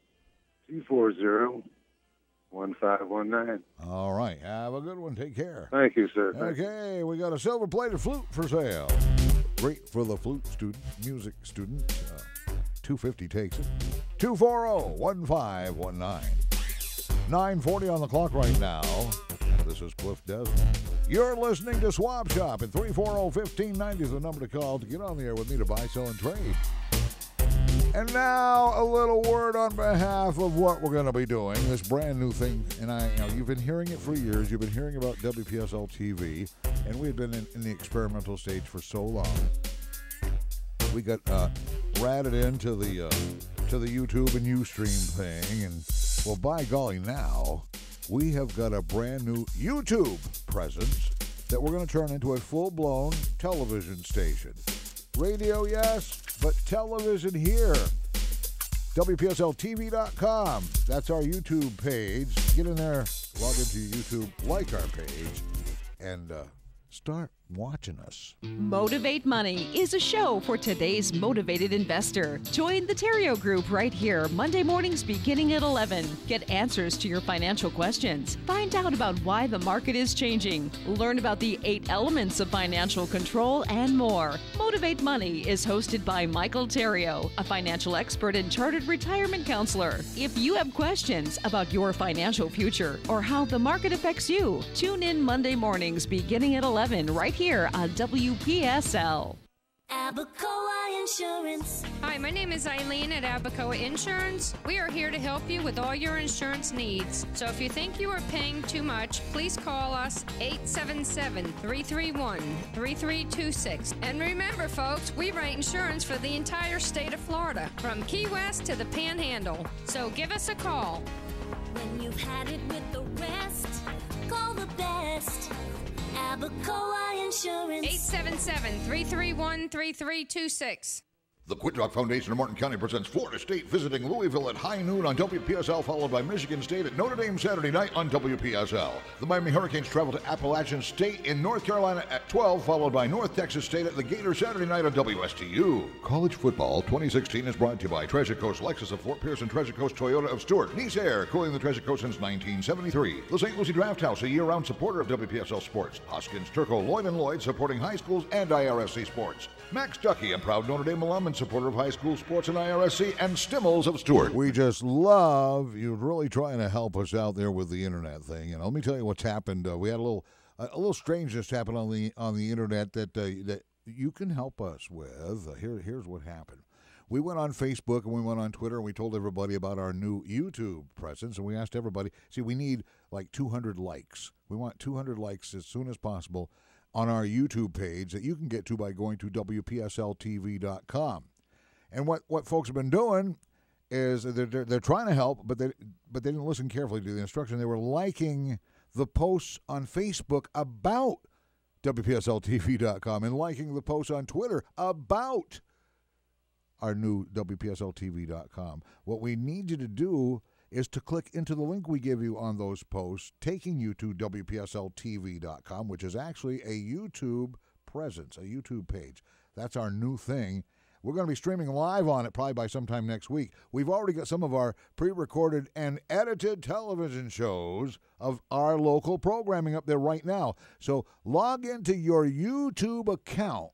two four zero, one five one nine. All right. Have a good one. Take care. Thank you, sir. Thank you. Okay, we got a silver-plated flute for sale. Great for the flute student, music student. Uh, two fifty takes it. two four zero, one five one nine. nine forty on the clock right now. This is Cliff Desmond. You're listening to Swap Shop, and three four zero, one five nine zero is the number to call to get on the air with me to buy, sell, and trade. And now a little word on behalf of what we're going to be doing, this brand new thing. And I, you know, you've been hearing it for years. You've been hearing about W P S L T V, and we've been in, in the experimental stage for so long. We got uh, ratted into the uh, to the YouTube and Ustream thing, and well, by golly, now we have got a brand new YouTube presence that we're going to turn into a full-blown television station. Radio, yes, but television here. W P S L T V dot com. That's our YouTube page. Get in there, log into YouTube, like our page, and uh, start watching us. Motivate Money is a show for today's motivated investor. Join the Terrio Group right here, Monday mornings beginning at eleven. Get answers to your financial questions. Find out about why the market is changing. Learn about the eight elements of financial control and more. Motivate Money is hosted by Michael Terrio, a financial expert and chartered retirement counselor. If you have questions about your financial future or how the market affects you, tune in Monday mornings beginning at eleven right here here on W P S L. Abacoa Insurance. Hi, my name is Eileen at Abacoa Insurance. We are here to help you with all your insurance needs. So if you think you are paying too much, please call us eight seven seven, three three one, three three two six. And remember, folks, we write insurance for the entire state of Florida, from Key West to the Panhandle. So give us a call. When you've had it with the rest, call the best. Abacoa Insurance. eight seven seven, three three one, three three two six. The Quintrock Foundation of Martin County presents Florida State visiting Louisville at high noon on W P S L, followed by Michigan State at Notre Dame Saturday night on W P S L. The Miami Hurricanes travel to Appalachian State in North Carolina at twelve, followed by North Texas State at the Gators Saturday night on W S T U. College football twenty sixteen is brought to you by Treasure Coast Lexus of Fort Pierce and Treasure Coast Toyota of Stewart. Nice Air, cooling the Treasure Coast since nineteen seventy-three. The Saint Lucie Draft House, a year-round supporter of W P S L Sports. Hoskins, Turco, Lloyd and Lloyd, supporting high schools and I R S C sports. Max Ducky, a proud Notre Dame alum and supporter of high school sports and I R S C, and Stimmels of Stewart. We just love you really trying to help us out there with the internet thing. And let me tell you what's happened. Uh, we had a little uh, a little strangeness happen on the on the internet that uh, that you can help us with. Uh, here here's what happened. We went on Facebook and we went on Twitter and we told everybody about our new YouTube presence, and we asked everybody. See, we need like two hundred likes. We want two hundred likes as soon as possible on our YouTube page that you can get to by going to W P S L T V dot com. And what, what folks have been doing is they're, they're, they're trying to help, but they but they didn't listen carefully to the instruction. They were liking the posts on Facebook about W P S L T V dot com and liking the posts on Twitter about our new W P S L T V dot com. What we need you to do is to click into the link we give you on those posts, taking you to W P S L T V dot com, which is actually a YouTube presence, a YouTube page. That's our new thing. We're going to be streaming live on it probably by sometime next week. We've already got some of our pre-recorded and edited television shows of our local programming up there right now. So log into your YouTube account,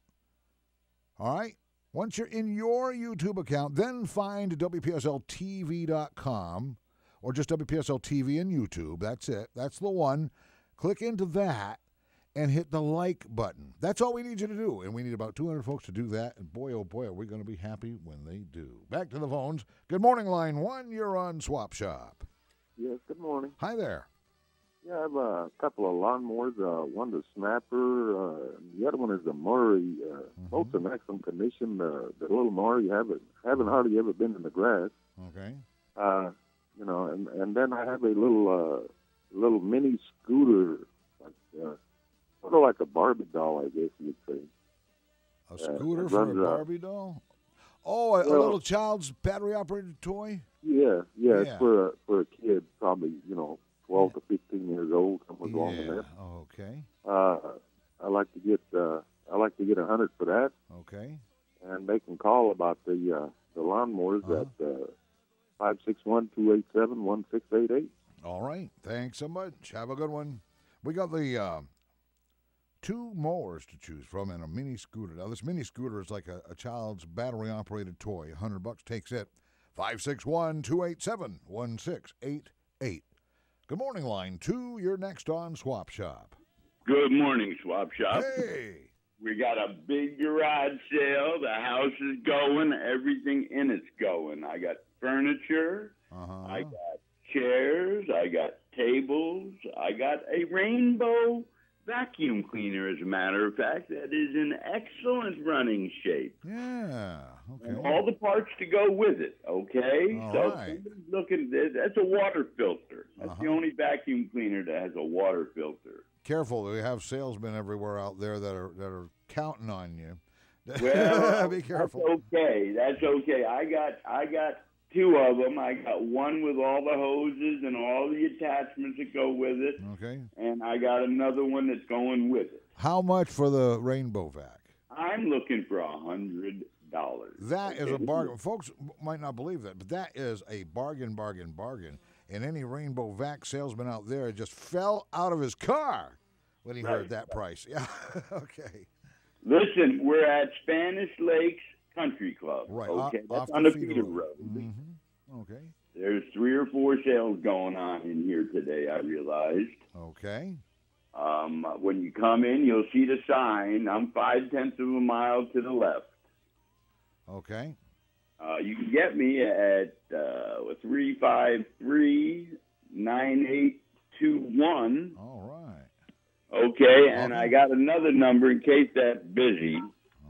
all right? Once you're in your YouTube account, then find W P S L T V dot com or just W P S L T V and YouTube. That's it. That's the one. Click into that and hit the like button. That's all we need you to do. And we need about two hundred folks to do that. And boy, oh boy, are we going to be happy when they do. Back to the phones. Good morning, line one. You're on Swap Shop. Yes, good morning. Hi there. Yeah, I have a couple of lawnmowers. Uh, one's a Snapper. Uh, the other one is a Murray. Uh, mm-hmm. Both in excellent condition. Uh, the little Murray, haven't haven't hardly ever been in the grass. Okay. Uh, you know, and and then I have a little uh, little mini scooter, like uh, sort of like a Barbie doll, I guess you'd say. A scooter uh, for a runs, Barbie uh, doll? Oh, a, well, a little child's battery-operated toy? Yeah, yeah, Yeah. it's for a, for a kid, probably, you know, twelve to fifteen years old, somewhere along in Yeah. there. Okay. Uh, I like to get uh, I like to get a hundred for that. Okay. And they can call about the uh, the lawnmowers Uh-huh. at uh, five six one two eight seven one six eight eight. All right. Thanks so much. Have a good one. We got the uh, two mowers to choose from and a mini scooter. Now, this mini scooter is like a, a child's battery-operated toy. A hundred bucks takes it. five six one two eight seven one six eight eight. Good morning, line two. You're next on Swap Shop. Good morning, Swap Shop. Hey. We got a big garage sale. The house is going. Everything in it's going. I got furniture. Uh-huh. I got chairs. I got tables. I got a rainbow vacuum cleaner, as a matter of fact, that is in excellent running shape. Yeah. Okay. And all the parts to go with it, okay? All so right. somebody's looking, that's a water filter. That's Uh-huh. the only vacuum cleaner that has a water filter. Careful, we have salesmen everywhere out there that are that are counting on you. Well, be careful. That's okay. That's okay. I got I got two of them. I got one with all the hoses and all the attachments that go with it. Okay. And I got another one that's going with it. How much for the Rainbow Vac? I'm looking for a hundred dollars. That is a bargain. Folks might not believe that, but that is a bargain, bargain, bargain. And any Rainbow Vac salesman out there just fell out of his car when he Right. heard that price. Yeah. Okay. Listen, we're at Spanish Lakes Country Club. Right. Okay, off- that's off on the the feeder feeder road. road. Mm-hmm. Okay. There's three or four sales going on in here today, I realized. Okay. Um, when you come in, you'll see the sign. I'm five tenths of a mile to the left. Okay. Uh, you can get me at uh, three five three, nine eight two one. All right. Okay, and I got another number in case that's busy.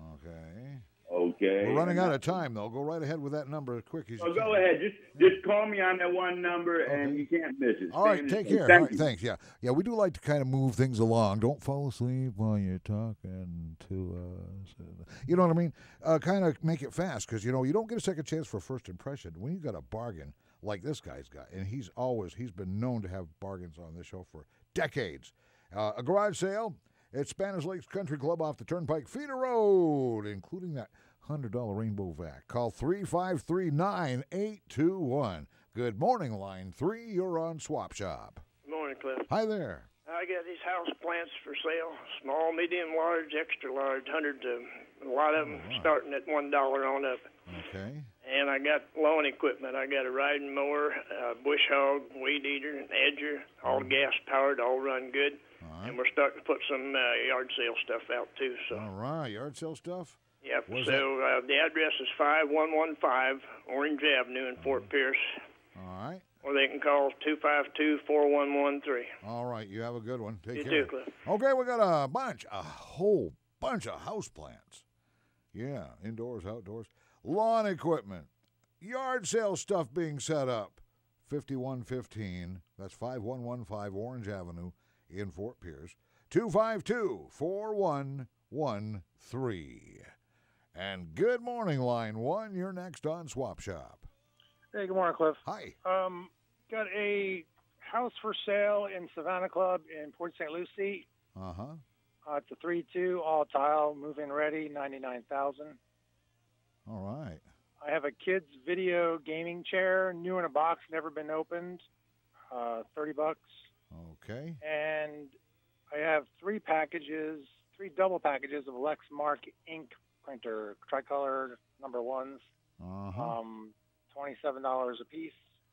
Okay. Okay. We're running out of time, though. Go right ahead with that number as quick as So you go can. ahead. Just just call me on that one number, and you can't miss it. All right, Spanish take Lake. care. Thank All right, you. thanks. Yeah, yeah. We do like to kind of move things along. Don't fall asleep while you're talking to us. You know what I mean? Uh, kind of make it fast because you know you don't get a second chance for a first impression when you got a bargain like this guy's got, and he's always he's been known to have bargains on this show for decades. Uh, a garage sale at Spanish Lakes Country Club off the Turnpike Feeder Road, including that one hundred dollar Rainbow Vac. Call three five three, nine eight two one. Good morning, line three. You're on Swap Shop. Good morning, Cliff. Hi there. I got these house plants for sale: small, medium, large, extra large, hundreds of them. A lot of them starting at one dollar on up. Okay. And I got lawn equipment. I got a riding mower, a bush hog, weed eater, an edger, all gas powered, all run good. And we're starting to put some uh, yard sale stuff out too. So. All right, yard sale stuff. Yep. Where's so uh, the address is five one one five Orange Avenue in Fort Pierce. All right. Or they can call two five two, four one one three. All right, you have a good one. Take You care. too, Cliff. Okay, we got a bunch, a whole bunch of house plants. Yeah, indoors, outdoors. Lawn equipment. Yard sale stuff being set up. fifty-one fifteen. That's five one one five Orange Avenue in Fort Pierce. two five two, four one one three. And good morning, line one. You're next on Swap Shop. Hey, good morning, Cliff. Hi. Um, got a house for sale in Savannah Club in Port Saint Lucie. Uh-huh. Uh, it's a three two, all tile, move-in ready, ninety-nine thousand dollars. All right. I have a kid's video gaming chair, new in a box, never been opened, uh, thirty bucks. Okay. And I have three packages, three double packages of Lexmark ink printer, tricolor number ones, Uh-huh. um, twenty-seven dollars a piece.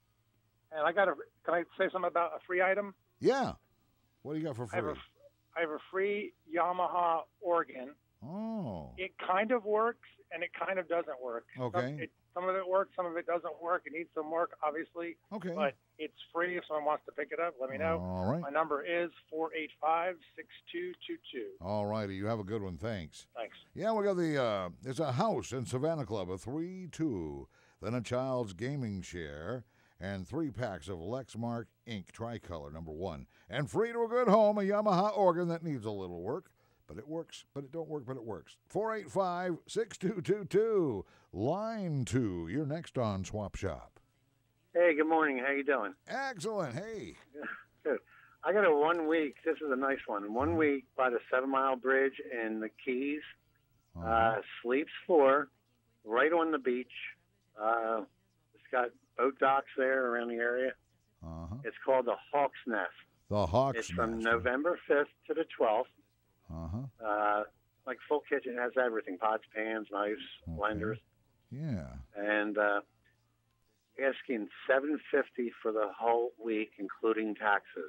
And I got a, can I say something about a free item? Yeah. What do you got for I have free? a, I have a free Yamaha organ. Oh. It kind of works and it kind of doesn't work. Okay. Some, it, some of it works, some of it doesn't work. It needs some work, obviously. Okay. But it's free. If someone wants to pick it up, let me know. All right. My number is four eight five, six two two two. All righty. You have a good one. Thanks. Thanks. Yeah, we got the, uh, it's a house in Savannah Club, a three two, then a child's gaming chair, and three packs of Lexmark ink tricolor number one. And free to a good home, a Yamaha organ that needs a little work. But it works, but it don't work, but it works. four eight five, six two two two. Line two. You're next on Swap Shop. Hey, good morning. How you doing? Excellent. Hey. Good. I got a one week. This is a nice one. One week by the Seven Mile Bridge in the Keys. Uh, sleeps floor, right on the beach. Uh, it's got boat docks there around the area. Uh-huh. It's called the Hawk's Nest. The Hawk's It's from Nest. November fifth to the twelfth. Uh-huh. Uh, like full kitchen, has everything: pots, pans, knives, blenders, Yeah. and uh, asking seven fifty for the whole week, including taxes.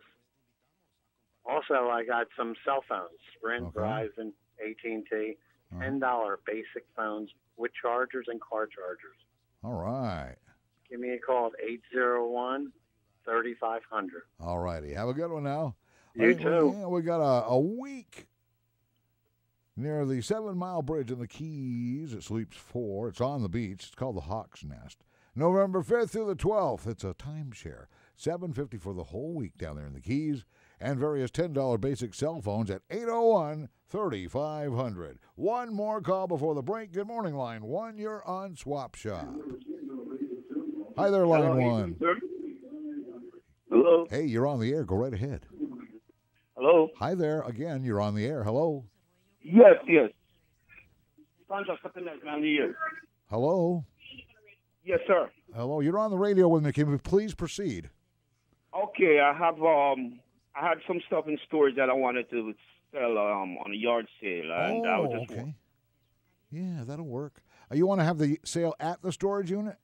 Also, I got some cell phones: Sprint, Okay. Verizon, A T and T, ten dollar basic phones with chargers and car chargers. All right. Give me a call at eight zero one, three five zero zero. All righty. Have a good one now. You Hey, we- too. yeah, we got a, a week near the Seven Mile Bridge in the Keys. It sleeps four. It's on the beach. It's called the Hawk's Nest. November fifth through the twelfth. It's a timeshare. seven fifty for the whole week down there in the Keys. And various ten dollar basic cell phones at eight oh one, three five zero zero. One more call before the break. Good morning, line one. You're on Swap Shop. Hi there, line Hello, one. sir. Hello. Hey, you're on the air. Go right ahead. Hello. Hi there. Again, you're on the air. Hello. Yes, yes. Sandra, something that's on the air. Hello. Yes, sir. Hello. You're on the radio with me. Can we please proceed? Okay, I have um, I had some stuff in storage that I wanted to sell um on a yard sale, and I was Oh, just okay. Yeah, that'll work. Uh, You want to have the sale at the storage unit?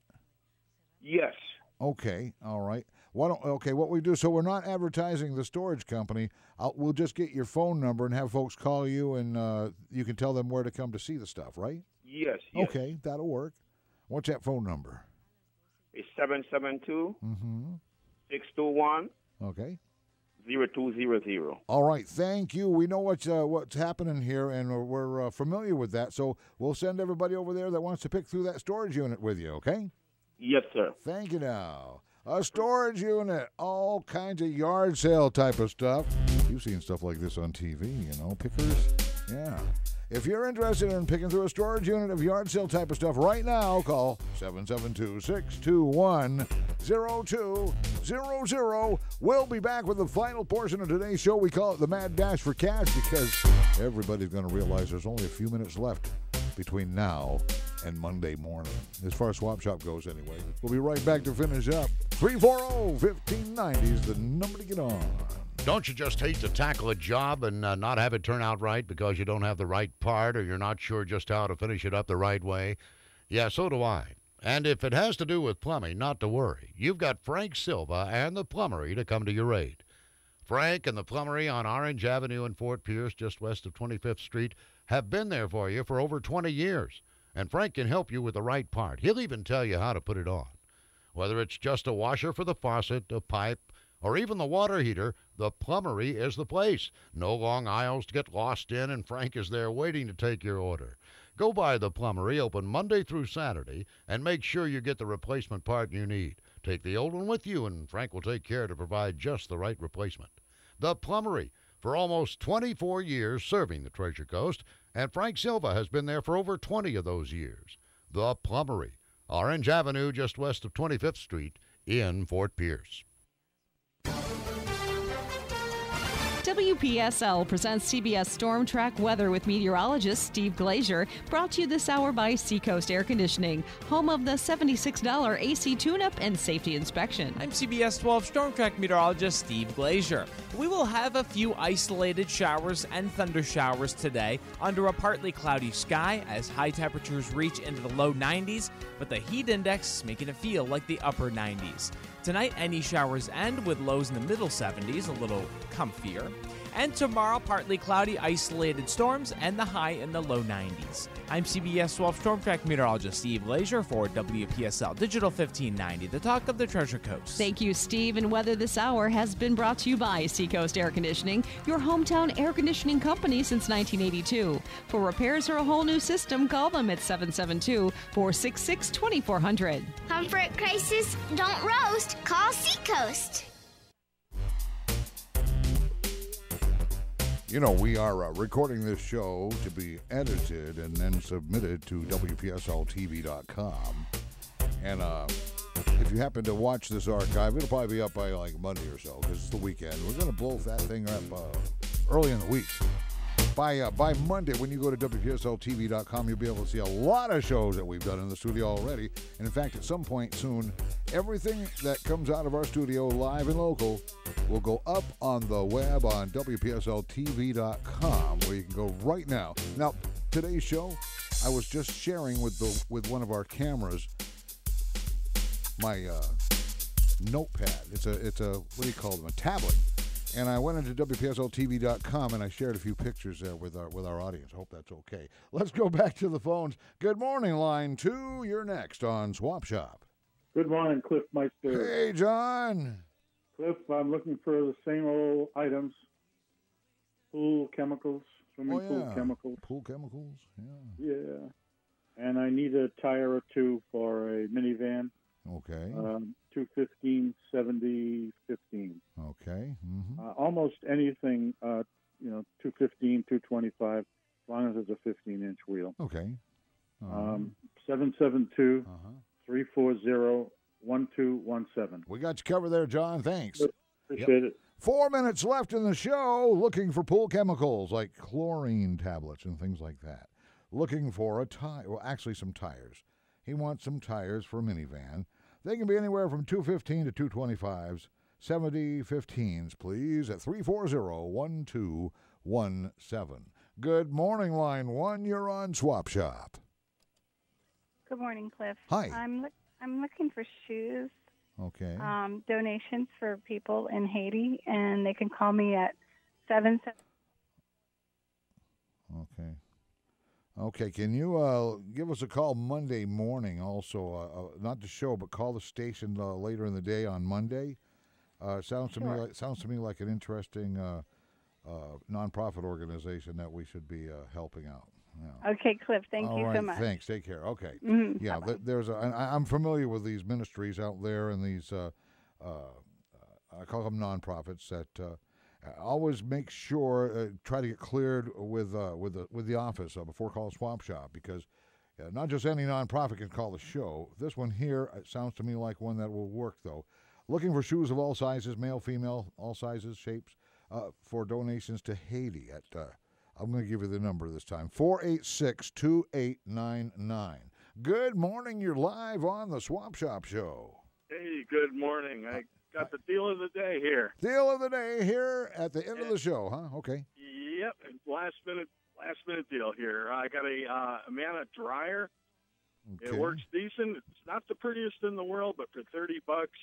yes. Okay, all right. Why don't okay? What we do? So we're not advertising the storage company. I'll, we'll just get your phone number and have folks call you, and uh, you can tell them where to come to see the stuff, right? Yes, yes. Okay, that'll work. What's that phone number? It's seven seven two Mm-hmm. six two one Okay. zero two zero zero. All right. Thank you. We know what's uh, what's happening here, and we're, we're uh, familiar with that. So we'll send everybody over there that wants to pick through that storage unit with you. Okay. Yes, sir. Thank you. Now, a storage unit, all kinds of yard sale type of stuff. You've seen stuff like this on T V, you know, pickers. Yeah. If you're interested in picking through a storage unit of yard sale type of stuff right now, call seven seven two, six two one, zero two zero zero. We'll be back with the final portion of today's show. We call it the Mad Dash for Cash because everybody's going to realize there's only a few minutes left between now and Monday morning. As far as Swap Shop goes, anyway. We'll be right back to finish up. three four zero, one five nine zero is the number to get on. Don't you just hate to tackle a job and uh, not have it turn out right because you don't have the right part or you're not sure just how to finish it up the right way? Yeah, so do I. And if it has to do with plumbing, not to worry. You've got Frank Silva and the Plumbery to come to your aid. Frank and the Plumbery on Orange Avenue in Fort Pierce, just west of twenty-fifth Street, have been there for you for over twenty years. And Frank can help you with the right part. He'll even tell you how to put it on. Whether it's just a washer for the faucet, a pipe, or even the water heater, the Plumbery is the place. No long aisles to get lost in, and Frank is there waiting to take your order. Go by the Plumbery, open Monday through Saturday, and make sure you get the replacement part you need. Take the old one with you, and Frank will take care to provide just the right replacement. The Plumbery, for almost twenty-four years serving the Treasure Coast, and Frank Silva has been there for over twenty of those years. The Plumbery, Orange Avenue, just west of twenty-fifth Street in Fort Pierce. W P S L presents C B S Storm Track Weather with meteorologist Steve Glazier, brought to you this hour by Seacoast Air Conditioning, home of the seventy-six dollars A C tune-up and safety inspection. I'm C B S twelve Storm Track meteorologist Steve Glazier. We will have a few isolated showers and thunder showers today under a partly cloudy sky as high temperatures reach into the low nineties, but the heat index is making it feel like the upper nineties. Tonight, any showers end with lows in the middle seventies, a little comfier. And tomorrow, partly cloudy, isolated storms, and the high in the low nineties. I'm C B S twelve Storm Track meteorologist Steve Glazier for W P S L Digital fifteen ninety, the talk of the Treasure Coast. Thank you, Steve. And weather this hour has been brought to you by Seacoast Air Conditioning, your hometown air conditioning company since nineteen eighty-two. For repairs or a whole new system, call them at seven seven two, four six six, two four zero zero. Comfort crisis, don't roast. Call Seacoast. You know, we are uh, recording this show to be edited and then submitted to W P S L T V dot com. And uh, if you happen to watch this archive, it'll probably be up by like Monday or so because it's the weekend. We're going to blow that thing up uh, early in the week. By uh, by Monday, when you go to W P S L T V dot com, you'll be able to see a lot of shows that we've done in the studio already. And in fact, at some point soon, everything that comes out of our studio, live and local, will go up on the web on W P S L T V dot com, where you can go right now. Now, today's show, I was just sharing with the with one of our cameras my uh, notepad. It's a it's a what do you call them? A tablet. And I went into W P S L T V dot com and I shared a few pictures there with our with our audience. I hope that's okay. Let's go back to the phones. Good morning, line two. You're next on Swap Shop. Good morning, Cliff Meister. Hey, John. Cliff, I'm looking for the same old items. Pool chemicals, swimming Oh, yeah. pool chemicals. Pool chemicals, yeah. Yeah. And I need a tire or two for a minivan. Okay. Um, two fifteen, seventy, fifteen. Okay. Mm-hmm. Uh, almost anything, uh, you know, two fifteen, two twenty-five, as long as it's a fifteen-inch wheel. Okay. Uh-huh. Um, seven seven two, three four zero, one two one seven. We got you covered there, John. Thanks. Appreciate it. Four minutes left in the show. Looking for pool chemicals like chlorine tablets and things like that. Looking for a tire. Well, actually, some tires. He wants some tires for a minivan. They can be anywhere from two fifteen to two twenty-fives. seventy fifteens, please, at three four zero, one two one seven. Good morning, line one. You're on Swap Shop. Good morning, Cliff. Hi. I'm look, I'm looking for shoes. Okay. Um, donations for people in Haiti, and they can call me at seven seven. Okay. Okay, can you uh, give us a call Monday morning also? Uh, uh, not the show, but call the station uh, later in the day on Monday. Uh, sounds to me Sure. like sounds to me like an interesting uh, uh, nonprofit organization that we should be uh, helping out. Yeah. Okay, Cliff. Thank All you right, so much. Thanks. Take care. Okay. Mhm, Yeah, bye-bye. th- there's a. And I, I'm familiar with these ministries out there and these. Uh, uh, I call them nonprofits that uh, always make sure uh, try to get cleared with uh, with the with the office uh, before calling Swap Shop, because uh, not just any nonprofit can call the show. This one here, it sounds to me like one that will work though. Looking for shoes of all sizes, male, female, all sizes, shapes, uh, for donations to Haiti at. Uh, I'm going to give you the number this time, four eight six, two eight nine nine. Good morning. You're live on the Swap Shop Show. Hey, good morning. I got the deal of the day here. Deal of the day here at the end of the show, huh? Okay. Yep, last minute, last minute deal here. I got a uh, Amana dryer. Okay. It works decent. It's not the prettiest in the world, but for thirty bucks,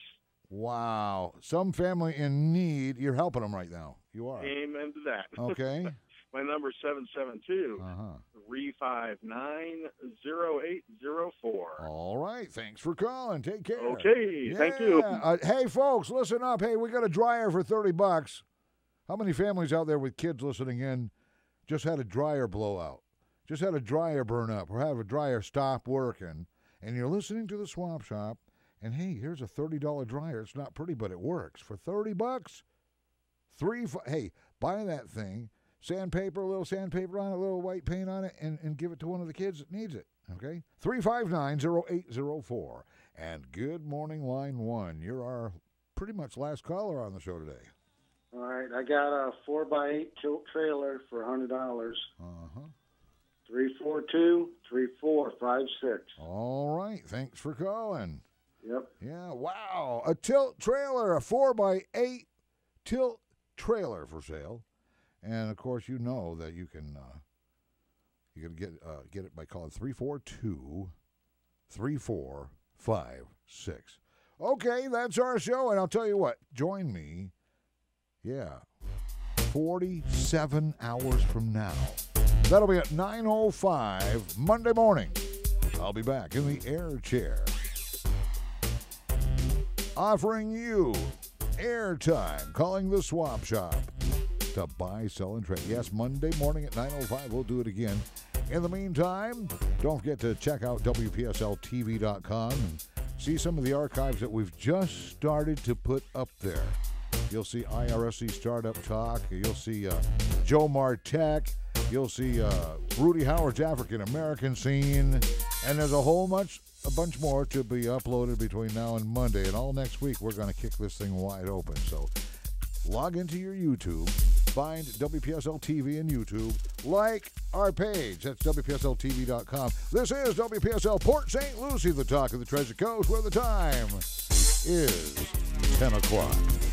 Wow. Some family in need. You're helping them right now. You are. amen to that. Okay. My number is seven seven two, Uh-huh. three five nine, zero eight zero four. All right. Thanks for calling. Take care. Okay, thank you. Yeah. Uh, hey, folks, listen up. Hey, we got a dryer for thirty bucks. How many families out there with kids listening in just had a dryer blow out? Just had a dryer burn up or have a dryer stop working, and you're listening to the Swap Shop, and hey, here's a thirty dollar dryer. It's not pretty, but it works. For thirty bucks, three, f- hey, buy that thing, sandpaper, a little sandpaper on it, a little white paint on it, and, and give it to one of the kids that needs it, okay? three five nine, zero eight zero four. And good morning, line one. You're our pretty much last caller on the show today. All right, I got a four by eight tilt trailer for a hundred dollars. Uh-huh. Three four two three four five six. All right, thanks for calling. Yep. Yeah, wow. A tilt trailer, a four by eight tilt trailer for sale. And, of course, you know that you can uh, you can get uh, get it by calling three four two, three four five six. Okay, that's our show. And I'll tell you what, join me, yeah, forty-seven hours from now. That'll be at nine oh five Monday morning. I'll be back in the air chair, offering you airtime, calling the Swap Shop to buy, sell, and trade. Yes, Monday morning at nine oh five, we'll do it again. In the meantime, don't forget to check out W P S L T V dot com and see some of the archives that we've just started to put up there. You'll see I R S C Startup Talk. You'll see uh, Joe Martek. You'll see uh, Rudy Howard's African American Scene. And there's a whole bunch, a bunch more to be uploaded between now and Monday. And all next week, we're going to kick this thing wide open. So log into your YouTube, find W P S L T V in YouTube, like our page. That's W P S L T V dot com. This is W P S L Port Saint Lucie, the talk of the Treasure Coast, where the time is ten o'clock.